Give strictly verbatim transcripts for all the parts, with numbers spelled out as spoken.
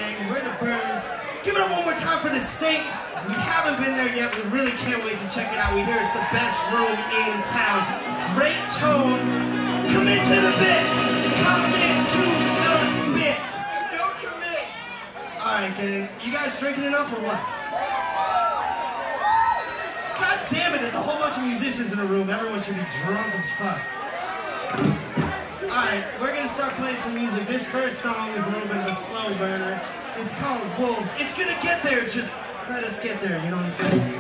gang. We're the Burns. Give it up one more time for the Sink. We haven't been there yet. We really can't wait to check it out. We hear it's the best room in town. Great tone. Come into the bit. Come into the bit. Don't commit. All right, gang. You guys drinking enough or what? God damn it, there's a whole bunch of musicians in the room. Everyone should be drunk as fuck. Alright, we're gonna start playing some music. This first song is a little bit of a slow burner. It's called Wolves. It's gonna get there, just let us get there, you know what I'm saying?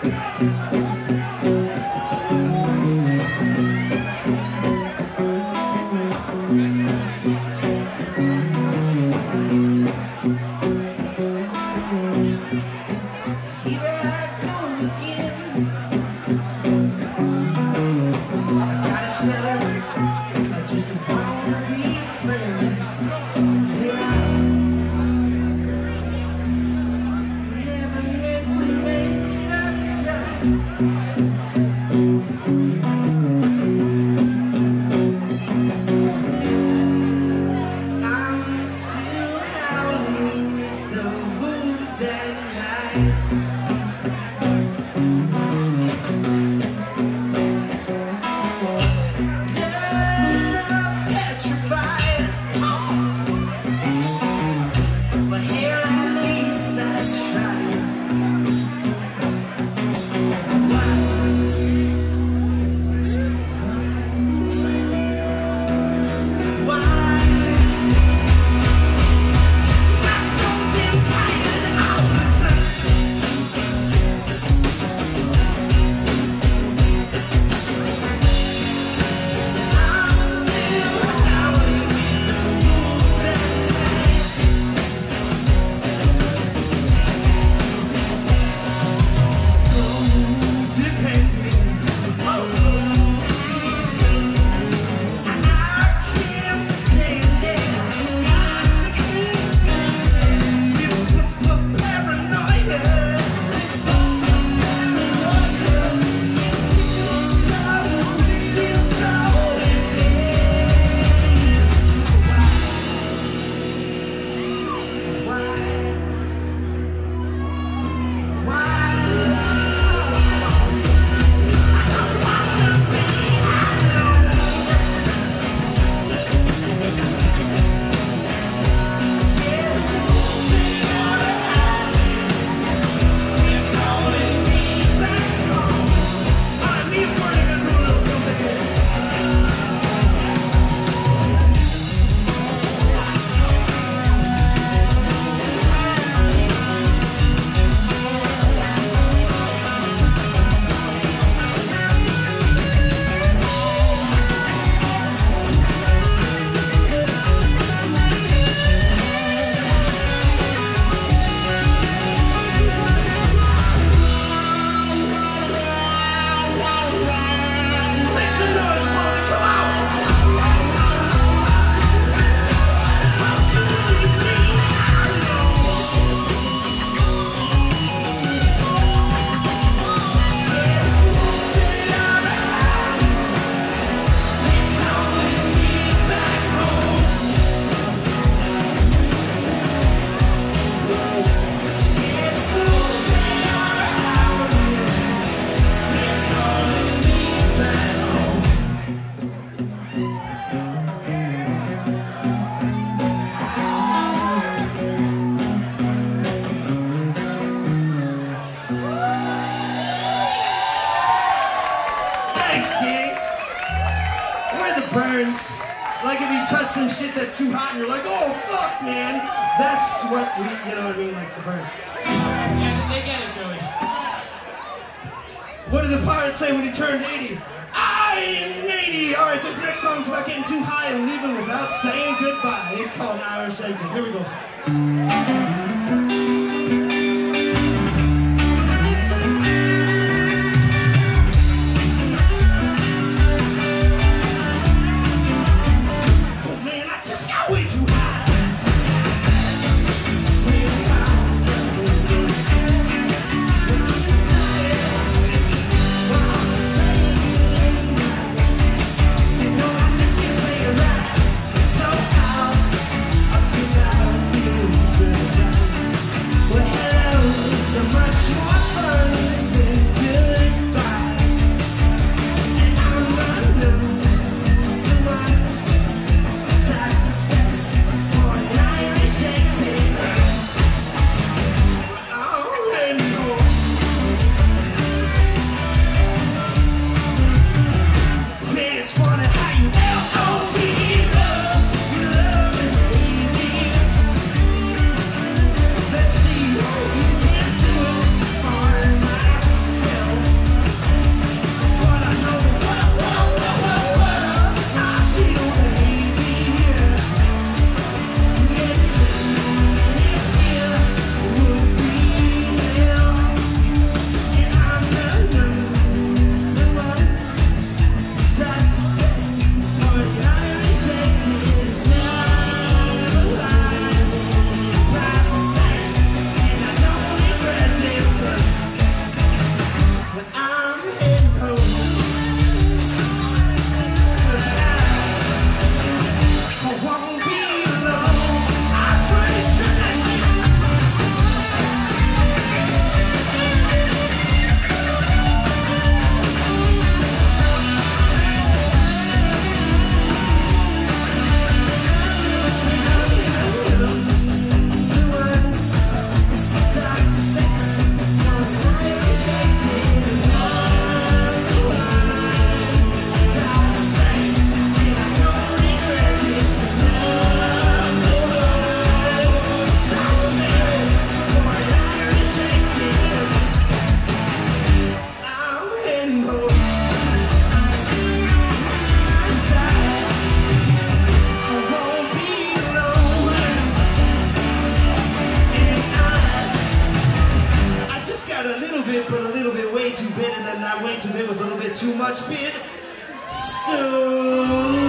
Burns. Like if you touch some shit that's too hot and you're like, oh fuck, man. That's what we, you know what I mean, like the Burns. Yeah, they get it, Joey. What did the pirate say when he turned eighty? I'm eighty! Alright, this next song's about getting too high and leaving without saying goodbye. It's called Irish Exit. Here we go. Yeah. bit too much being stoned.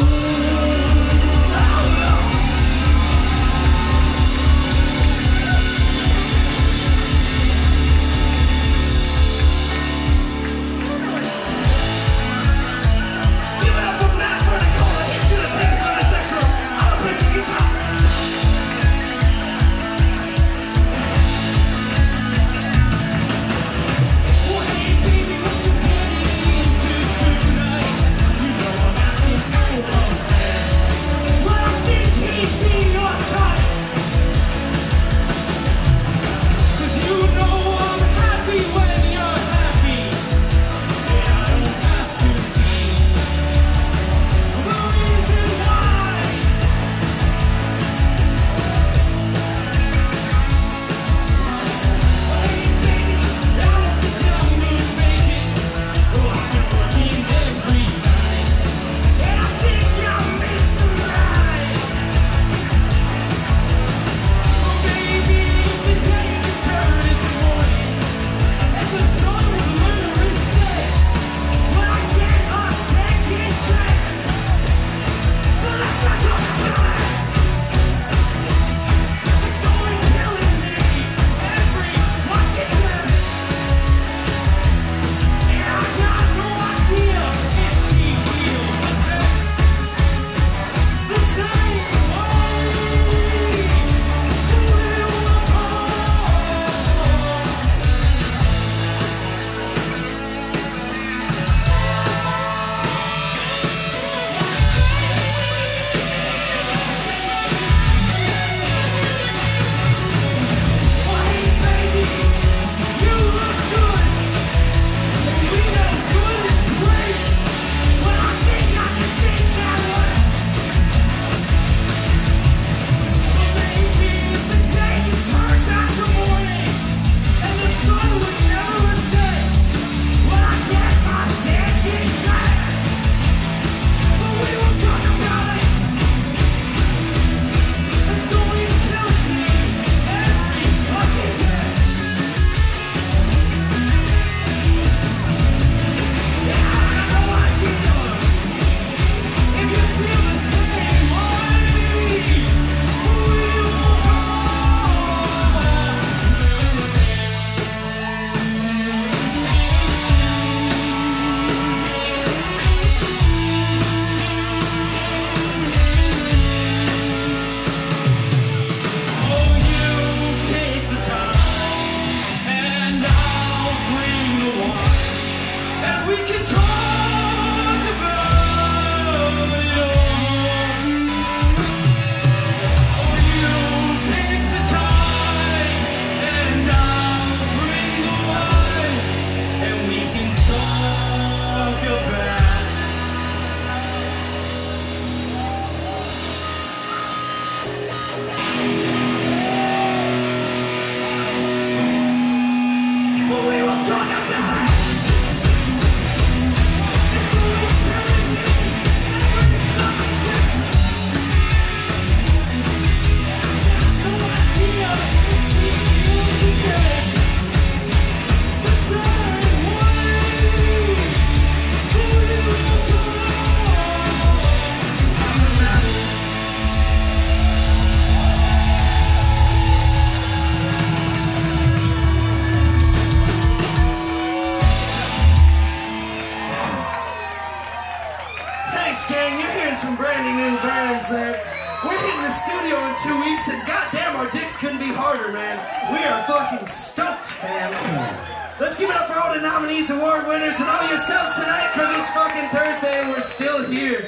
Two weeks and goddamn our dicks couldn't be harder, man. We are fucking stoked, fam. Let's give it up for all the nominees, award winners, and all yourselves tonight, because it's fucking Thursday and we're still here.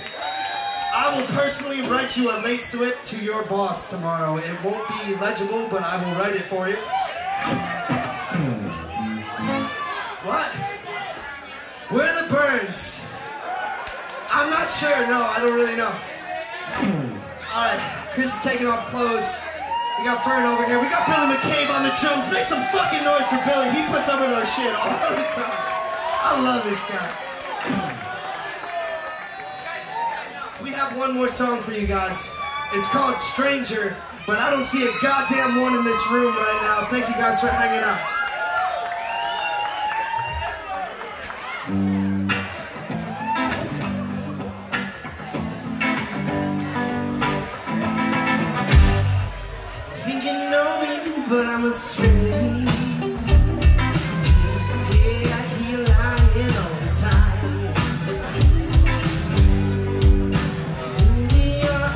I will personally write you a late slip to your boss tomorrow. It won't be legible, but I will write it for you. What? Where are the Burns? I'm not sure, no, I don't really know. Alright. Chris is taking off clothes. We got Fern over here. We got Billy McCabe on the drums. Make some fucking noise for Billy. He puts up with our shit all the time. I love this guy. We have one more song for you guys. It's called Stranger, but I don't see a goddamn one in this room right now. Thank you guys for hanging out. but I'm a stray. Yeah, I hear lying all the time. You're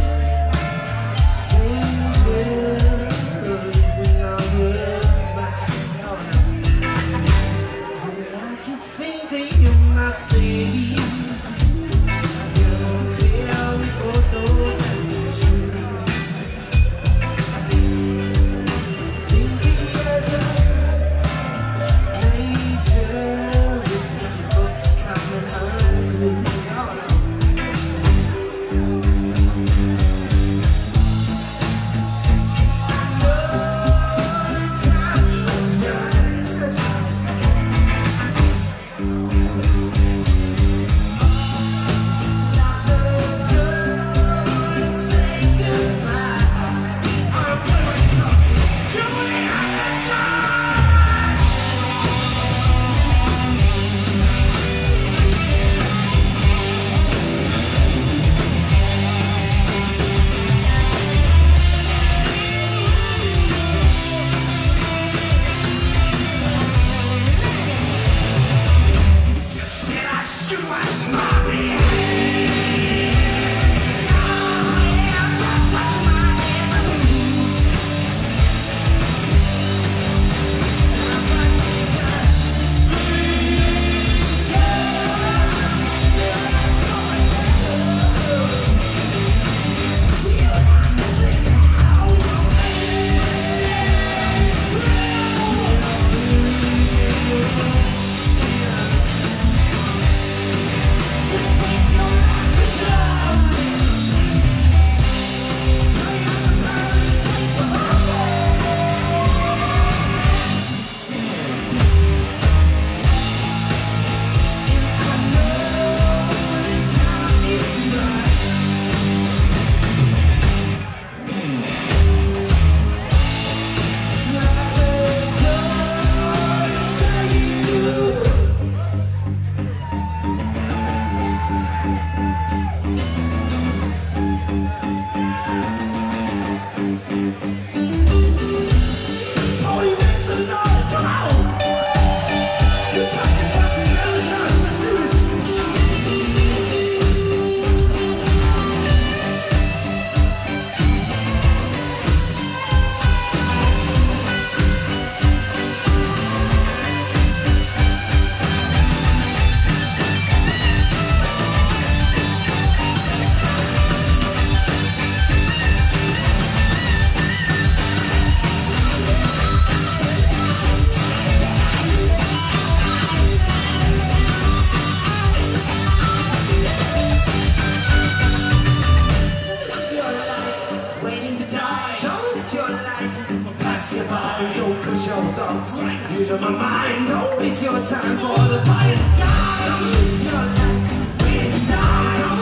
dangerous and I'm goodbye. I like to think that you're my savior. Don't push your thoughts into my mind. Don't waste your time for the pie in the sky. Don't live your life when you die. Don't